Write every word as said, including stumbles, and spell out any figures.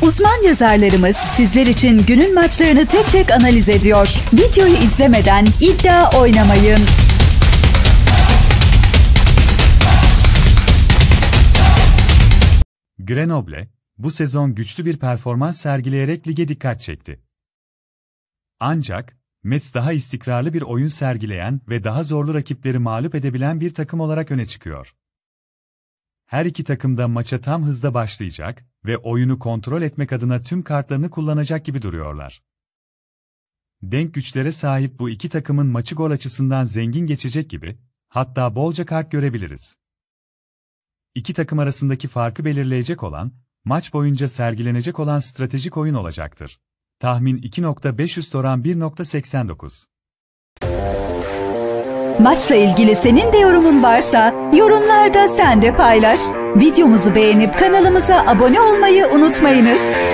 Uzman yazarlarımız sizler için günün maçlarını tek tek analiz ediyor. Videoyu izlemeden iddia oynamayın. Grenoble, bu sezon güçlü bir performans sergileyerek lige dikkat çekti. Ancak, Metz daha istikrarlı bir oyun sergileyen ve daha zorlu rakipleri mağlup edebilen bir takım olarak öne çıkıyor. Her iki takım da maça tam hızda başlayacak ve oyunu kontrol etmek adına tüm kartlarını kullanacak gibi duruyorlar. Denk güçlere sahip bu iki takımın maçı gol açısından zengin geçecek gibi, hatta bolca kart görebiliriz. İki takım arasındaki farkı belirleyecek olan, maç boyunca sergilenecek olan stratejik oyun olacaktır. Tahmin iki nokta beş üst oran bir nokta seksen dokuz. Maçla ilgili senin de yorumun varsa, yorumlarda sen de paylaş. Videomuzu beğenip kanalımıza abone olmayı unutmayınız.